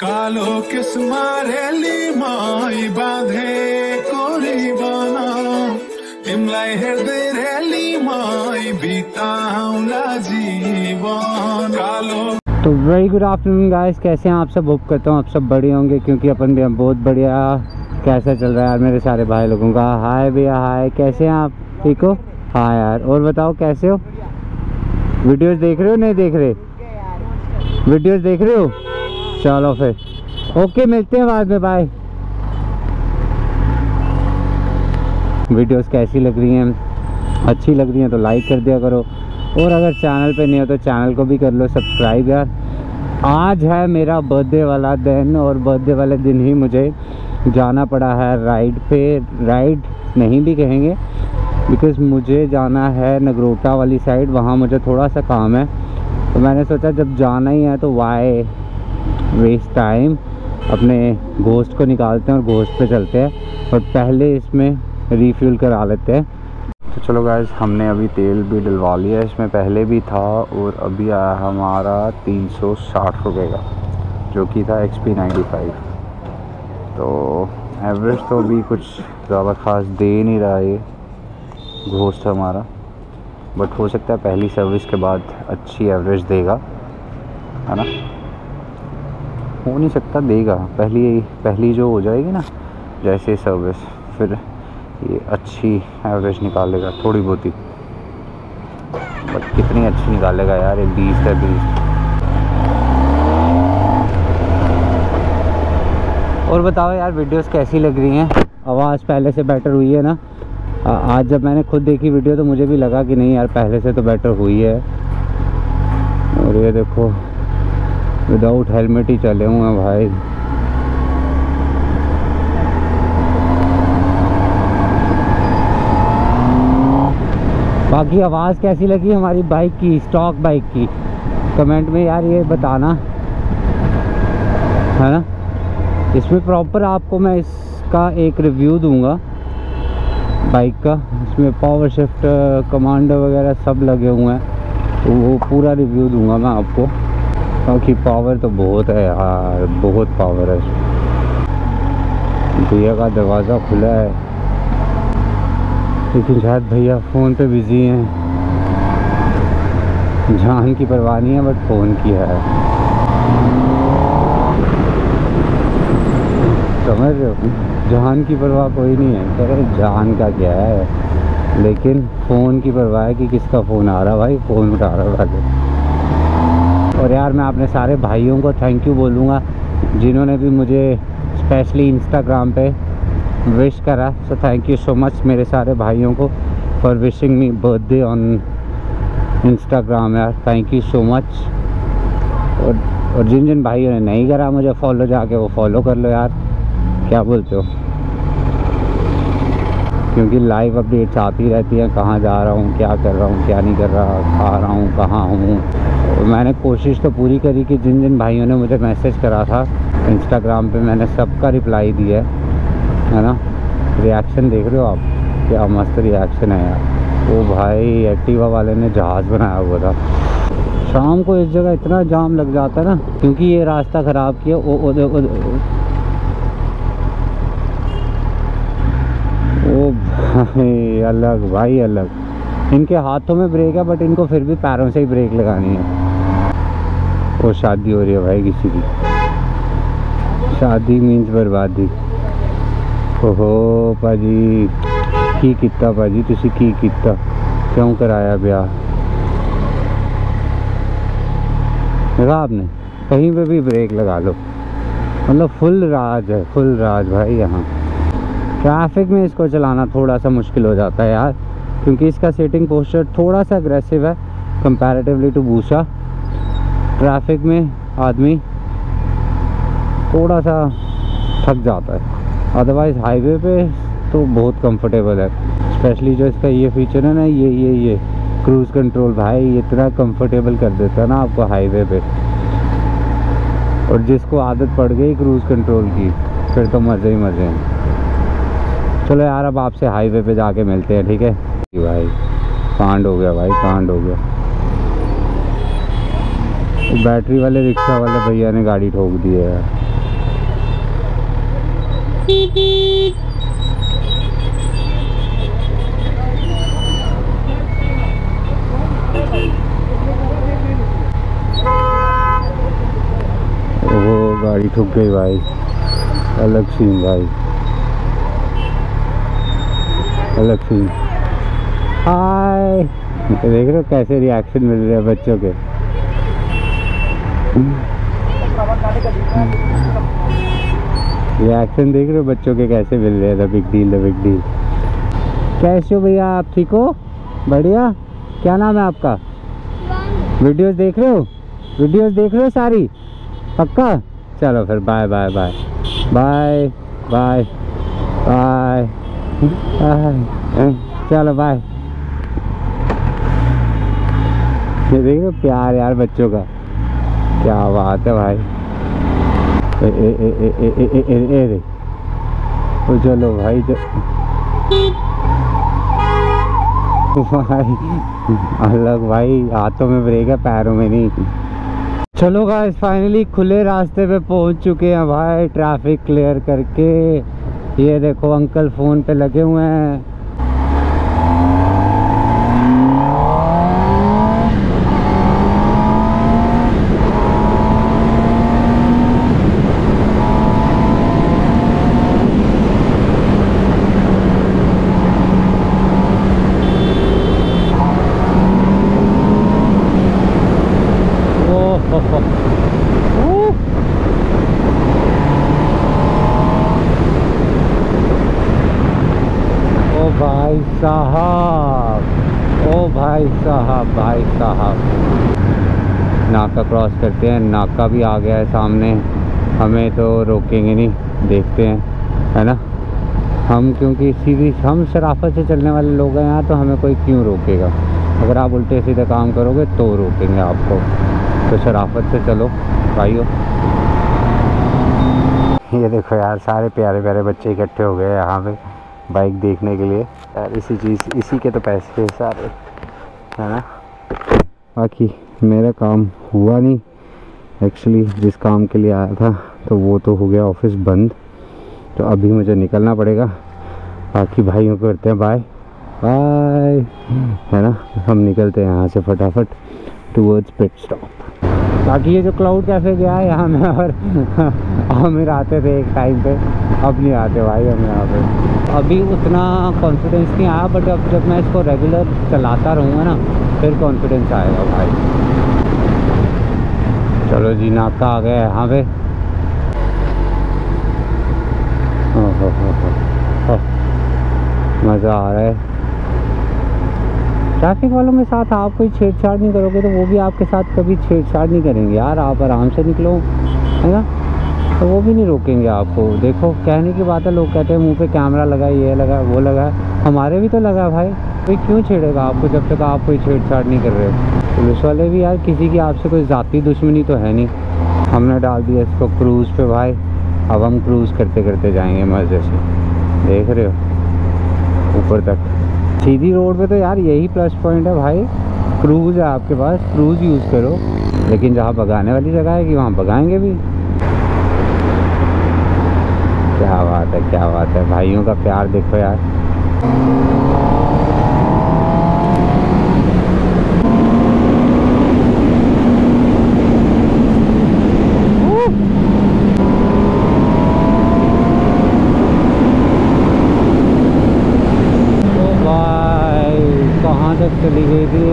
কালো কিসমারেলি মাই বাঁধে করিবানা ইমলাই হেদেরেলি মাই বিতাউলা জীবন কালো। तो वेरी गुड आफ्टरनून गाइस, कैसे हैं आप सब? होप करता हूँ आप सब बढ़िया होंगे, क्योंकि अपन भी हम बहुत बढ़िया। कैसा चल रहा है यार मेरे सारे भाई लोगों का? हाय भैया, हाय, कैसे हैं आप? ठीक हो? हाँ यार, और बताओ कैसे हो? वीडियोस देख रहे हो नहीं देख रहे? वीडियोस देख रहे हो? चलो फिर ओके, मिलते हैं बाद में, बाय। वीडियोस कैसी लग रही हैं? अच्छी लग रही हैं तो लाइक कर दिया करो, और अगर चैनल पे नहीं हो तो चैनल को भी कर लो सब्सक्राइब यार। आज है मेरा बर्थडे वाला दिन, और बर्थडे वाले दिन ही मुझे जाना पड़ा है राइड पे। राइड नहीं भी कहेंगे, बिकॉज़ मुझे जाना है नगरोटा वाली साइड, वहाँ मुझे थोड़ा सा काम है। तो मैंने सोचा जब जाना ही है तो वाई वेस्ट टाइम, अपने घोस्ट को निकालते हैं और घोस्ट पे चलते हैं, और पहले इसमें रिफ्यूल करा लेते हैं। तो चलो गाइस, हमने अभी तेल भी डलवा लिया, इसमें पहले भी था, और अभी आया हमारा 360 रुपये का, जो कि था XP 95। तो एवरेज तो अभी कुछ ज़्यादा ख़ास दे नहीं रहा है ये घोस्ट हमारा, बट हो सकता है पहली सर्विस के बाद अच्छी एवरेज देगा, है ना? हो नहीं सकता देगा, पहली जो हो जाएगी ना जैसे सर्विस, फिर ये अच्छी एवरेज निकालेगा थोड़ी बहुत ही, बट कितनी अच्छी निकालेगा यार, ये 20 है 20। और बताओ यार वीडियोस कैसी लग रही हैं? आवाज़ पहले से बेटर हुई है ना? आज जब मैंने खुद देखी वीडियो तो मुझे भी लगा कि नहीं यार, पहले से तो बेटर हुई है। और ये देखो, विदाउट हेलमेट ही चले हुए हैं भाई। बाकी आवाज़ कैसी लगी हमारी बाइक की, स्टॉक बाइक की? कमेंट में यार ये बताना, है ना? इसमें प्रॉपर आपको मैं इसका एक रिव्यू दूंगा बाइक का, इसमें पावर शिफ्ट, कमांडर वगैरह सब लगे हुए हैं, तो वो पूरा रिव्यू दूंगा मैं आपको, क्योंकि पावर तो बहुत है यार, बहुत पावर है। भैया का दरवाज़ा खुला है, लेकिन शायद भैया फ़ोन पे बिज़ी हैं। जान की परवाह नहीं है, बट फ़ोन की है, समझ रहे हो? जान की परवाह कोई नहीं है, कह रहे जान का क्या है, लेकिन फ़ोन की परवाह है कि किसका फ़ोन आ रहा, भाई फ़ोन उठा रहा है। और यार मैं अपने सारे भाइयों को थैंक यू बोलूँगा, जिन्होंने भी मुझे स्पेशली इंस्टाग्राम पे विश करा। So thank you so much मेरे सारे भाइयों को for wishing me birthday on Instagram यार, थैंक यू सो मच। और जिन जिन भाइयों ने नहीं करा मुझे फॉलो, जाके वो फॉलो कर लो यार, क्या बोलते हो? क्योंकि लाइव अपडेट्स आती रहती हैं, कहाँ जा रहा हूँ, क्या कर रहा हूँ, क्या नहीं कर रहा, खा रहा हूँ, कहाँ हूँ। और मैंने कोशिश तो पूरी करी कि जिन जिन भाइयों ने मुझे मैसेज करा था इंस्टाग्राम पे, मैंने सबका रिप्लाई दिया है ना? रिएक्शन देख रहे हो आप, क्या मस्त रिएक्शन है यार। वो भाई एक्टिवा वाले ने जहाज़ बनाया हुआ था। शाम को इस जगह इतना जाम लग जाता है ना, क्योंकि ये रास्ता ख़राब किया। ओ भाई अलग, भाई अलग। इनके हाथों में ब्रेक है, बट इनको फिर भी पैरों से ही ब्रेक लगानी है। वो शादी हो रही है भाई किसी की, शादी मीन्स बर्बादी। ओहो भाजी की किता, भाजी तुसी की किता, क्यों कराया ब्याह? देखा आपने, कहीं पे भी ब्रेक लगा लो, मतलब फुल राज है, फुल राज भाई। यहाँ ट्रैफिक में इसको चलाना थोड़ा सा मुश्किल हो जाता है यार, क्योंकि इसका सेटिंग पोस्चर थोड़ा सा अग्रेसिव है कंपैरेटिवली टू बूसा। ट्रैफिक में आदमी थोड़ा सा थक जाता है, अदरवाइज़ हाईवे पे तो बहुत कंफर्टेबल है। स्पेशली जो इसका ये फीचर है ना, ये क्रूज़ कंट्रोल, भाई इतना कंफर्टेबल कर देता है ना आपको हाईवे पे। और जिसको आदत पड़ गई क्रूज़ कंट्रोल की, फिर तो मज़े ही मज़े हैं। चलो यार, अब आपसे हाईवे पे जाके मिलते हैं, ठीक है भाई? कांड हो गया भाई, कांड हो गया। बैटरी वाले रिक्शा वाले भैया ने गाड़ी ठोक दी है यार। वो गाड़ी ठुक गई भाई, अलग सीन भाई, अलग सीन। हाय, देख रहे हो कैसे रिएक्शन मिल रहे हैं बच्चों के। रिएक्शन देख रहे हो बच्चों के कैसे मिल रहे हैं। The big deal, the big deal. कैसे हो भैया, आप ठीक हो? बढ़िया। क्या नाम है आपका? वीडियोस देख रहे हो? वीडियोस देख रहे हो सारी? पक्का? चलो फिर bye bye bye bye bye bye, चलो बाय। ये देख रहे हो प्यार यार बच्चों का, क्या बात है भाई। ए ए ए ए ए ए ए ए ए तो चलो भाई, भाई अलग भाई, हाथों में ब्रेक है पैरों में नहीं। चलो गाइस फाइनली खुले रास्ते पे पहुंच चुके हैं भाई, ट्रैफिक क्लियर करके। ये देखो अंकल फ़ोन पे लगे हुए हैं। भाई साहब, ओ भाई साहब, भाई साहब। नाका क्रॉस करते हैं, नाका भी आ गया है सामने। हमें तो रोकेंगे नहीं, देखते हैं, है ना। हम क्योंकि सीधी हम शराफत से चलने वाले लोग हैं यहाँ, तो हमें कोई क्यों रोकेगा। अगर आप उल्टे सीधे काम करोगे तो रोकेंगे आपको। तो शराफत से चलो भाइयों। ये देखो यार, सारे प्यारे प्यारे बच्चे इकट्ठे हो गए यहाँ पे बाइक देखने के लिए यार। इसी के तो पैसे हैं सारे, है ना। बाकी मेरा काम हुआ नहीं एक्चुअली, जिस काम के लिए आया था तो वो तो हो गया ऑफिस बंद। तो अभी मुझे निकलना पड़ेगा। बाकी भाइयों को करते हैं बाय बाय, है ना। हम निकलते हैं यहाँ से फटाफट टूवर्ड्स पिट स्टॉप। बाकी ये जो क्लाउड कैफ़े गया है यहाँ में, और आमिर आते थे एक टाइम पे, अब नहीं आते भाई हम यहाँ पे। अभी उतना कॉन्फिडेंस नहीं आया, बट अब जब मैं इसको रेगुलर चलाता रहूँगा ना, फिर कॉन्फिडेंस आएगा भाई। चलो जी, नाका आ गया यहाँ पे। मज़ा आ रहा है। ट्रैफिक वालों के साथ आप कोई छेड़छाड़ नहीं करोगे तो वो भी आपके साथ कभी छेड़छाड़ नहीं करेंगे यार। आप आराम से निकलो, है ना, तो वो भी नहीं रोकेंगे आपको। देखो कहने की बात है, लोग कहते हैं मुंह पे कैमरा लगा, ये लगा, वो लगा। हमारे भी तो लगा भाई, कोई क्यों छेड़ेगा आपको जब तक आप कोई छेड़छाड़ नहीं कर रहे हो। पुलिस वाले भी यार, किसी की आपसे कोई ज़ाती दुश्मनी तो है नहीं। हमने डाल दिया इसको क्रूज़ पे भाई। अब हम क्रूज़ करते करते जाएंगे मज़े से, देख रहे हो, ऊपर तक सीधी रोड पे। तो यार यही प्लस पॉइंट है भाई, क्रूज़ है आपके पास, क्रूज़ यूज़ करो। लेकिन जहाँ भगाने वाली जगह है कि वहाँ भगाएंगे भी। क्या बात है, क्या बात है। भाइयों का प्यार देखो यार। चली गई थी।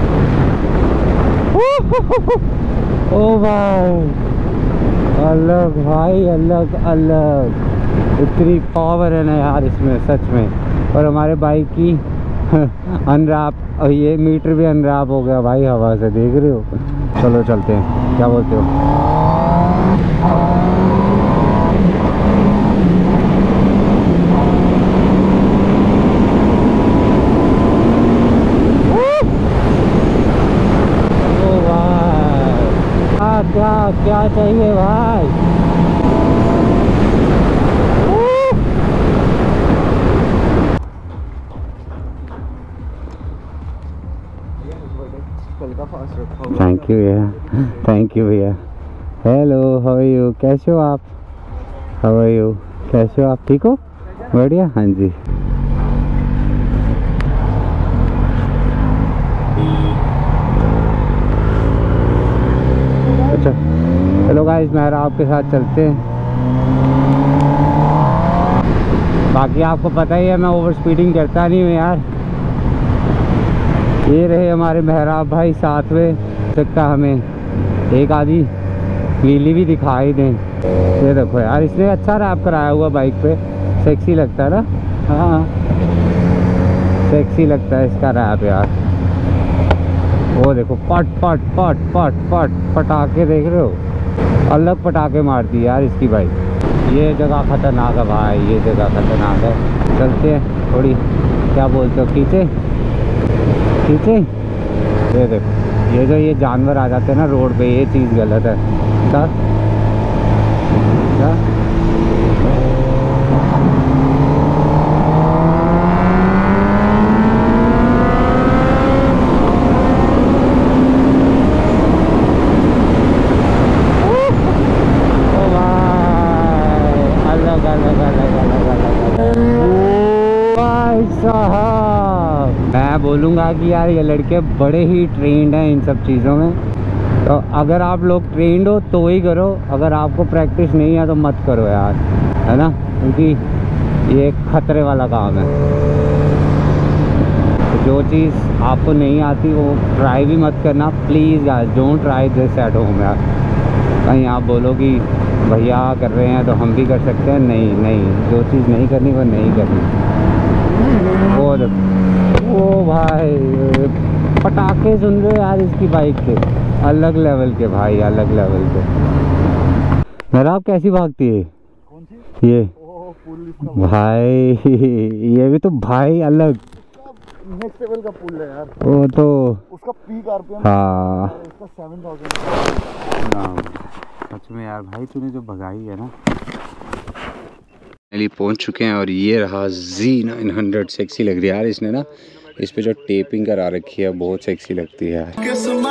ओ भाई, अलग भाई, अलग अलग। इतनी पावर है ना यार इसमें सच में। और हमारे बाइक की अनरैप, और ये मीटर भी अनरैप हो गया भाई हवा से, देख रहे हो। चलो चलते हैं, क्या बोलते हो। क्या क्या चाहिए भाई। थैंक यू भैया, थैंक यू भैया। हेलो, हाउ आर यू, कैसे हो आप? हाउ आर यू, कैसे हो आप, ठीक हो? बढ़िया, हाँ जी। अच्छा चलो गाइस, मेहराब के साथ चलते हैं। बाकी आपको पता ही है मैं ओवर स्पीडिंग करता नहीं हूँ यार। ये रहे हमारे मेहराब भाई, साथ में सकता हमें एक आधी व्हीली भी दिखाई दें। ये देखो यार, इसने अच्छा रैप कराया हुआ बाइक पे, सेक्सी लगता है ना। हाँ सेक्सी लगता है इसका रैप यार। वो देखो पट पट पट पट पट पटाखे देख रहे हो, अलग पटाखे मारती है यार इसकी बाइक। ये जगह खतरनाक है भाई, ये जगह खतरनाक है। चलते हैं थोड़ी, क्या बोलते हो, खींचे खींचे। ये देखो, ये जो ये जानवर आ जाते हैं ना रोड पे, ये चीज़ गलत है। क्या क्या मैं बोलूँगा कि यार ये लड़के बड़े ही ट्रेंड हैं इन सब चीज़ों में। तो अगर आप लोग ट्रेंड हो तो ही करो, अगर आपको प्रैक्टिस नहीं है तो मत करो यार, है ना, क्योंकि ये एक खतरे वाला काम है। तो जो चीज़ आपको नहीं आती वो ट्राई भी मत करना प्लीज़ यार। Don't try this at home यार। कहीं आप बोलो कि भैया कर रहे हैं तो हम भी कर सकते हैं, नहीं नहीं, जो चीज़ नहीं करनी वो नहीं करनी। और ओ भाई पटाखे सुन रहे हो यार इसकी बाइक के, अलग लेवल के भाई, अलग लेवल के। मेहराब कैसी भागती है? कौन सी? ये भाई ये भी तो भाई अलग नेक्स्ट लेवल का पुल है यार। वो तो उसका पीक आरपीएम हाँ उसका 7000। सच में यार भाई, तूने जो भगाई है ना। पहुंच चुके हैं और ये रहा Z900। सेक्सी लग रही है यार, इसने ना इस पे जो टेपिंग करा रखी है बहुत सेक्सी लगती है यार।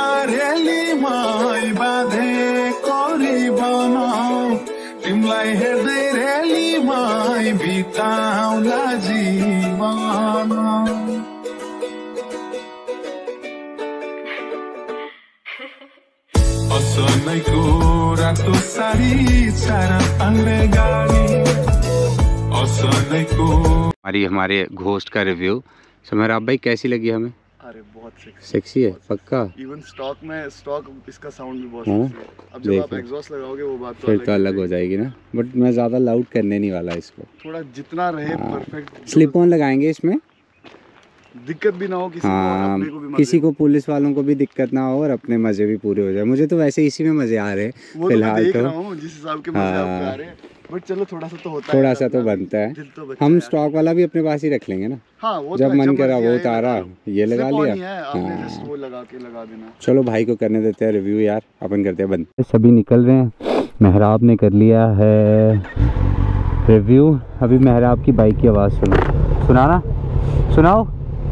हमारे घोस्ट का रिव्यू। सो मेहराब भाई कैसी लगी हमें? अरे बहुत सेक्सी है पक्का। इवन स्टॉक इसका साउंड भी बहुत हाँ? सेक्सी है। अब जब आप एग्जॉस्ट लगाओगे वो बात फिर तो अलग हो जाएगी ना। बट मैं ज़्यादा लाउड करने नहीं वाला इसको, थोड़ा जितना रहे परफेक्ट। स्लिप ऑन लगाएंगे इसमें, दिक्कत भी ना हो किसी को और अपने को भी मजे किसी को, पुलिस वालों को भी दिक्कत ना हो और अपने मजे भी पूरे हो जाए। मुझे तो वैसे इसी में मजे आ रहे हैं फिलहाल तो। जिस हिसाब के मजे आपको आ रहे हैं, बट चलो थोड़ा सा तो होता है, थोड़ा सा तो बनता है। हम स्टॉक वाला भी अपने पास ही रख लेंगे ना। हाँ, वो जब तो मन करा वो उतारा, ये लगा लिया। हाँ। वो लगा देना। चलो भाई को करने देते हैं रिव्यू यार, अपन करते हैं बंद। सभी निकल रहे हैं, मेहराब ने कर लिया है रिव्यू। अभी मेहराब की बाइक की आवाज़ सुनो, सुनाना सुनाओ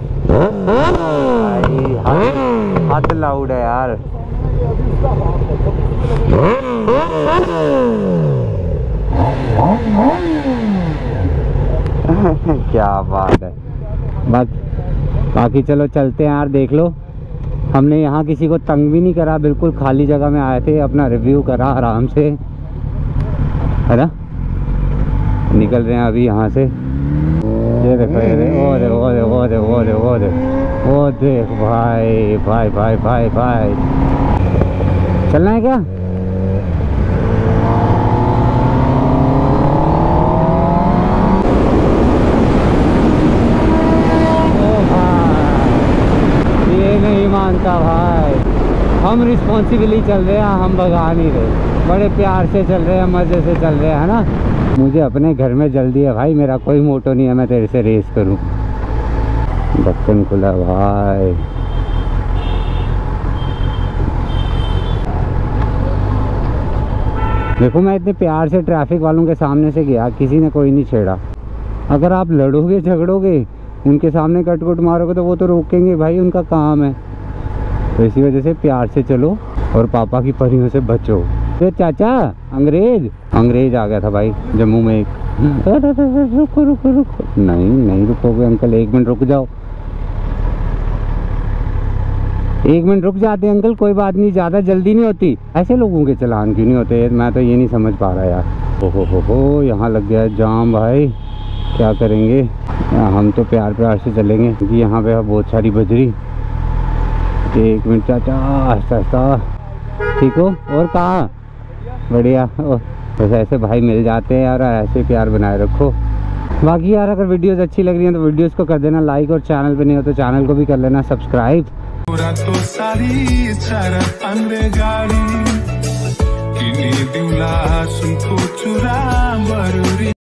भाई। हाथ लाउड है यार। क्या बात है। बाकी चलो चलते हैं यार। देख लो, हमने यहाँ किसी को तंग भी नहीं करा, बिल्कुल खाली जगह में आए थे, अपना रिव्यू करा आराम से, है ना। निकल रहे हैं अभी यहाँ से। ये देखो, ये देखो, वो देखो, वो देखो, वो देखो, वो देखो, वो देखो, वो देख भाई भाई भाई भाई भाई। चलना है क्या? ये नहीं मानता भाई। हम रिस्पॉन्सिबली चल रहे हैं, हम भगा नहीं रहे, बड़े प्यार से चल रहे हैं, मज़े से चल रहे हैं, है ना। मुझे अपने घर में जल्दी है भाई, मेरा कोई मोटो नहीं है मैं तेरे से रेस करूं। ढक्कन खुला भाई। देखो मैं इतने प्यार से ट्रैफिक वालों के सामने से गया, किसी ने कोई नहीं छेड़ा। अगर आप लड़ोगे झगड़ोगे, उनके सामने कट कुट मारोगे तो वो तो रोकेंगे भाई, उनका काम है। तो इसी वजह से प्यार से चलो और पापा की परियों से बचो। तो चाचा अंग्रेज आ गया था भाई जम्मू में एक। रुको रुको रुको, नहीं रुकोगे अंकल, 1 मिनट रुक जाओ, 1 मिनट रुक जाते अंकल, कोई बात नहीं, ज़्यादा जल्दी नहीं होती। ऐसे लोगों के चालान क्यों नहीं होते, मैं तो ये नहीं समझ पा रहा यार। ओहो यहाँ लग गया जाम भाई, क्या करेंगे। हम तो प्यार से चलेंगे क्योंकि यहाँ पे बहुत सारी बजरी। 1 मिनट चाचा, आस्ता, ठीक हो? और कहाँ? बढ़िया। बस ऐसे भाई मिल जाते हैं यार, ऐसे प्यार बनाए रखो। बाकी यार अगर वीडियोस अच्छी लग रही हैं तो वीडियोस को कर देना लाइक, और चैनल पे नहीं हो तो चैनल को भी कर लेना सब्सक्राइब। पूरा तो सारी चार अंडे गाड़ी किनी दिउला सुनको चुरा बरुरी।